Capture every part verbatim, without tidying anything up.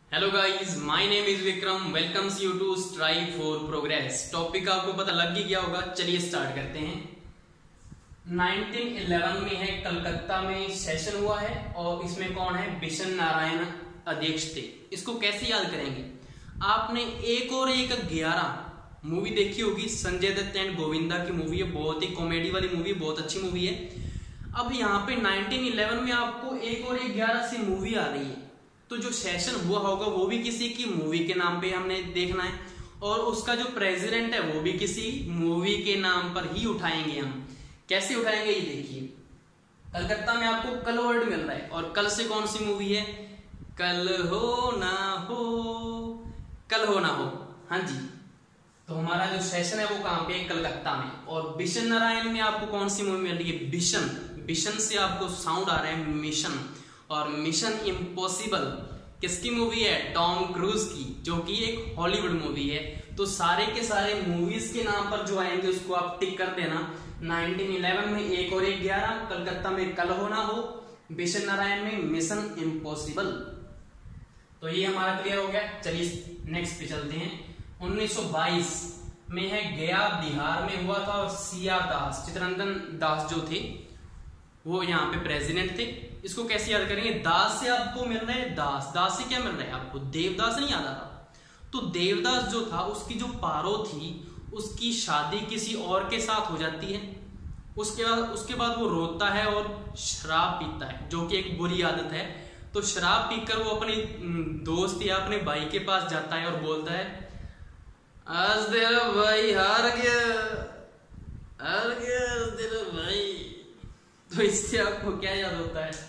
Hello guys, my name is Vikram. Welcomes you to strive for progress. Topic आपको पता लग ही गया होगा, चलिए स्टार्ट करते हैं। नाइनटीन इलेवन में है, कलकत्ता में सेशन हुआ है और इसमें कौन है? बिशन नारायण अध्यक्ष थे। इसको कैसे याद करेंगे? आपने एक और एक ग्यारह मूवी देखी होगी, संजय दत्त एंड गोविंदा की मूवी है, बहुत ही कॉमेडी वाली मूवी, बहुत अच्छी मूवी है। अब यहाँ पे नाइनटीन इलेवन में आपको एक और एक ग्यारह से मूवी आ रही है, तो जो सेशन हुआ होगा वो भी किसी की मूवी के नाम पे हमने देखना है और उसका जो प्रेसिडेंट है वो भी किसी मूवी के नाम पर ही उठाएंगे हम। कैसे उठाएंगे ये देखिए। कलकत्ता में आपको कल वर्ड मिल रहा है और कल से कौन सी मूवी है? कल हो ना हो, कल हो ना हो। हाँ जी, तो हमारा जो सेशन है वो कहाँ पे है? कलकत्ता में। और बिशन नारायण में आपको कौन सी मूवी मिल रही है? बिशन। बिशन से आपको साउंड आ रहा है मिशन। और मिशन इम्पॉसिबल किसकी मूवी है? टॉम क्रूज की, जो कि एक हॉलीवुड मूवी है। तो सारे के सारे मूवीज के नाम पर जो आएंगे उसको आप टिक कर देना। नाइनटीन इलेवन में एक और एक ग्यारह, कलकत्ता में कल हो ना हो, बिशन नारायण में मिशन इम्पॉसिबल। तो ये हमारा क्लियर हो गया। चलिए नेक्स्ट पे चलते हैं। उन्नीस सौ बाईस में है, गया बिहार में हुआ था और सी आर दास, चित्तरंजन दास जो थे वो यहाँ पे प्रेसिडेंट थे। इसको कैसे याद करेंगे? दास से आपको मिल रहा है दास, दास से क्या मिल रहा है आपको? देवदास नहीं याद आ रहा? तो देवदास जो था उसकी जो पारो थी उसकी शादी किसी और के साथ हो जाती है। उसके बाद उसके बाद वो रोता है और शराब पीता है, जो कि एक बुरी आदत है। तो शराब पीकर वो अपने दोस्त या अपने भाई के पास जाता है और बोलता है, आज तेरा भाई हार गया, हार गया आज तेरा भाई। तो इससे आपको क्या याद होता है?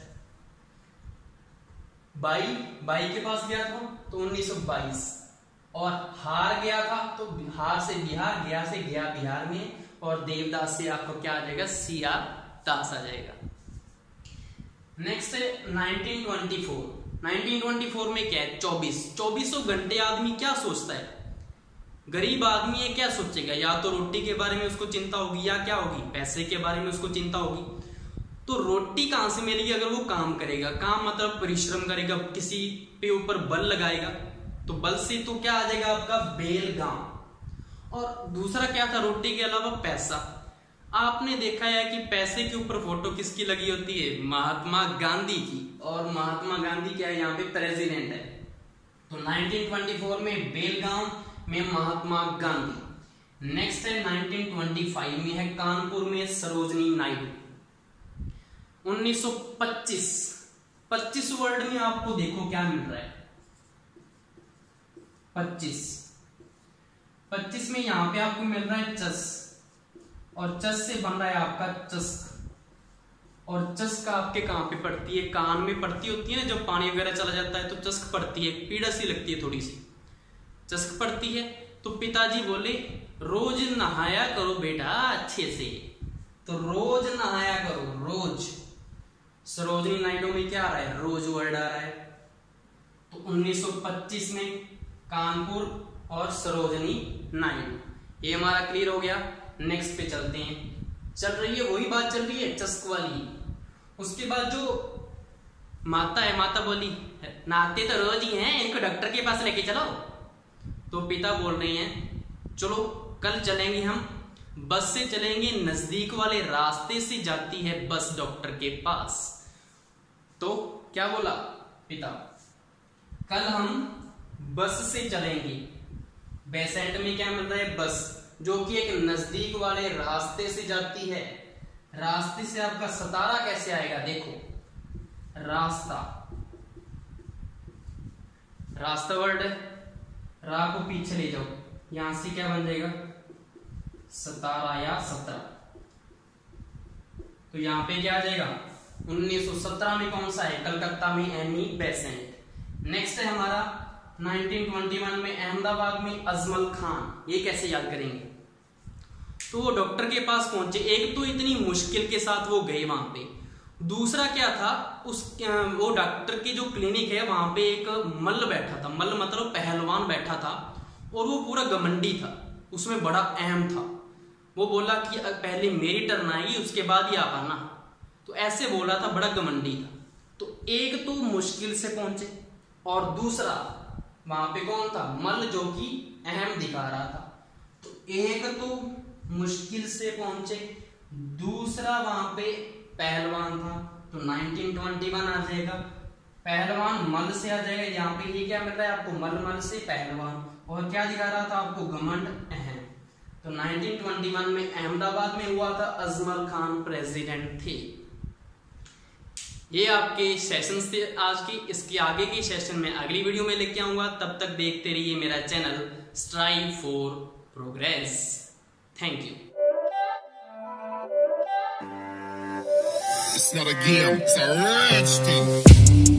बाई बाई के पास गया था तो उन्नीस सौ बाईस, और हार गया था तो हार से बिहार, गया से गया बिहार में, और देवदास से आपको क्या आ जाएगा? सी आर दास आ जाएगा। नेक्स्ट है nineteen twenty four. Nineteen twenty four में क्या है? चौबीस चौबीसों घंटे आदमी क्या सोचता है? गरीब आदमी है, क्या सोचेगा? या तो रोटी के बारे में उसको चिंता होगी, या क्या होगी? पैसे के बारे में उसको चिंता होगी। तो रोटी कहां से मिलेगी? अगर वो काम करेगा, काम मतलब परिश्रम करेगा, किसी पे ऊपर बल लगाएगा, तो बल से तो क्या आ जाएगा आपका? बेलगाम। और दूसरा क्या था रोटी के अलावा? पैसा। आपने देखा है कि पैसे के ऊपर फोटो किसकी लगी होती है? महात्मा गांधी की। और महात्मा गांधी क्या है? यहाँ पे प्रेसिडेंट है। तो नाइनटीन ट्वेंटी फोर में बेलगाम में महात्मा गांधी। नेक्स्ट है नाइनटीन ट्वेंटी फाइव में है, कानपुर में सरोजनी नायडू। उन्नीस सौ पच्चीस पच्चीस वर्ड में आपको देखो क्या मिल रहा है? पच्चीस पच्चीस में यहां पे आपको मिल रहा है चस, और चस से बन रहा है आपका चस्क। और चस्क आपके कहां पे पड़ती है? कान में पड़ती होती है ना, जब पानी वगैरह चला जाता है तो चस्क पड़ती है, पीड़ा सी लगती है, थोड़ी सी चस्क पड़ती है। तो पिताजी बोले, रोज नहाया करो बेटा अच्छे से, तो रोज नहाया करो, रोज। सरोजनी नायडू में क्या आ रहा है? रोज वर्ड आ रहा है। तो उन्नीस सौ पच्चीस में कानपुर और सरोजनी नायडू। ये हमारा क्लियर हो गया। नेक्स्ट पे चलते हैं। चल रही है वही बात, चल रही है चस्क वाली। उसके बाद जो माता है, माता बोली, नहाते तो रोज ही हैं, इनको डॉक्टर के पास लेके चलो। तो पिता बोल रहे हैं, चलो कल चलेंगे हम, बस से चलेंगे, नजदीक वाले रास्ते से जाती है बस डॉक्टर के पास। तो क्या बोला पिता? कल हम बस से चलेंगे। बेसेंट में क्या मिल रहा है? बस, जो कि एक नजदीक वाले रास्ते से जाती है। रास्ते से आपका सतारा कैसे आएगा? देखो, रास्ता, रास्ता वर्ड है, रा को पीछे ले जाओ, यहां से क्या बन जाएगा? सतारा या सत्रह। तो यहां पे क्या आ जाएगा? उन्नीस सौ सत्रह में कौन सा है? कलकत्ता में एनी बेसेंट। नेक्स्ट है हमारा नाइनटीन ट्वेंटी वन में अहमदाबाद में अजमल खान। ये कैसे याद करेंगे? तो वो डॉक्टर के पास पहुंचे, एक तो इतनी मुश्किल के साथ वो गए वहां पे, दूसरा क्या था, उस वो डॉक्टर की जो क्लिनिक है वहां पे एक मल्ल बैठा था, मल्ल मतलब पहलवान बैठा था, और वो पूरा घमंडी था, उसमें बड़ा अहम था। वो बोला कि पहले मेरी टर्न आएगी, उसके बाद ही आप आना। तो ऐसे बोला था, बड़ा घमंडी था। तो एक तो मुश्किल से पहुंचे, और दूसरा वहां पे कौन था, मल्ल, जो कि अहम दिखा रहा था। तो एक तो मुश्किल से पहुंचे, दूसरा वहां पे पहलवान था, तो नाइनटीन ट्वेंटी वन आ जाएगा। पहलवान मल्ल से आ जाएगा, यहाँ पे ये क्या मिल रहा है आपको, मल्ल मल्ल से पहलवान, और क्या दिखा रहा था आपको, घमंड अहम। तो नाइनटीन ट्वेंटी वन में अहमदाबाद में हुआ था, अजमल खान प्रेसिडेंट थे। ये आपके सेशंस थे आज की। इसके आगे की सेशन में अगली वीडियो में लेके आऊंगा, तब तक देखते रहिए मेरा channel strive for progress. Thank you. It's not a game, it's a rich thing.